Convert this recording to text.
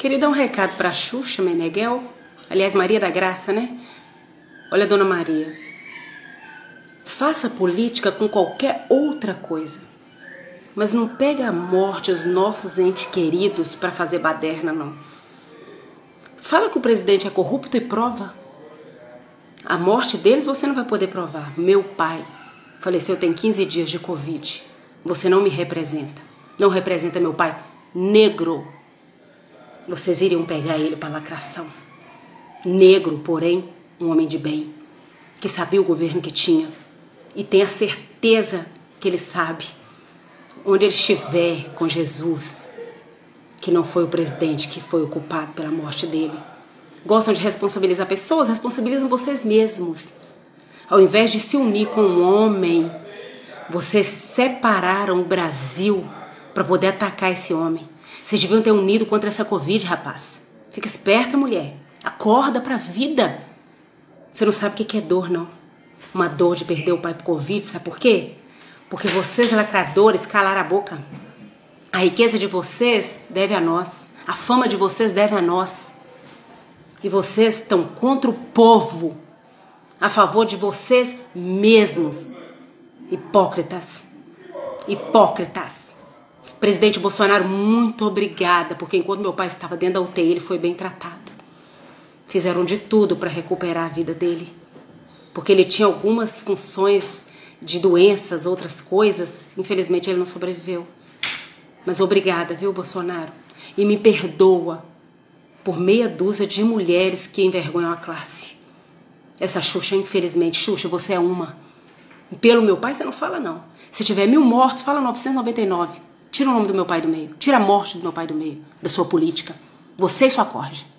Queria dar um recado pra Xuxa Meneghel, aliás, Maria da Graça, né? Olha, Dona Maria, faça política com qualquer outra coisa, mas não pega a morte dos nossos entes queridos pra fazer baderna, não. Fala que o presidente é corrupto e prova. A morte deles você não vai poder provar. Meu pai faleceu tem 15 dias de Covid. Você não me representa. Não representa meu pai negro. Vocês iriam pegar ele para lacração. Negro, porém, um homem de bem, que sabia o governo que tinha e tem a certeza que ele sabe, onde ele estiver com Jesus, que não foi o presidente que foi o culpado pela morte dele. Gostam de responsabilizar pessoas, responsabilizam vocês mesmos. Ao invés de se unir com um homem, vocês separaram o Brasil para poder atacar esse homem. Vocês deviam ter unido contra essa Covid, rapaz. Fica esperta, mulher. Acorda pra vida. Você não sabe o que é dor, não. Uma dor de perder o pai pro Covid, sabe por quê? Porque vocês, lacradores, calaram a boca. A riqueza de vocês deve a nós. A fama de vocês deve a nós. E vocês estão contra o povo, a favor de vocês mesmos. Hipócritas. Hipócritas. Presidente Bolsonaro, muito obrigada, porque enquanto meu pai estava dentro da UTI, ele foi bem tratado. Fizeram de tudo para recuperar a vida dele, porque ele tinha algumas funções de doenças, outras coisas. Infelizmente, ele não sobreviveu. Mas obrigada, viu, Bolsonaro? E me perdoa por meia dúzia de mulheres que envergonham a classe. Essa Xuxa, infelizmente, Xuxa, você é uma. Pelo meu pai, você não fala, não. Se tiver 1000 mortos, fala 999. Tira o nome do meu pai do meio. Tira a morte do meu pai do meio, da sua política. Você e sua corja.